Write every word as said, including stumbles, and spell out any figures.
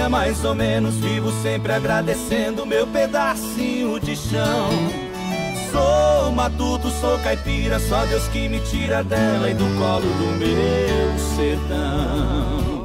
vida mais ou menos, vivo sempre agradecendo meu pedacinho de chão. Sou matuto, sou caipira, só Deus que me tira dela e do colo do meu sertão.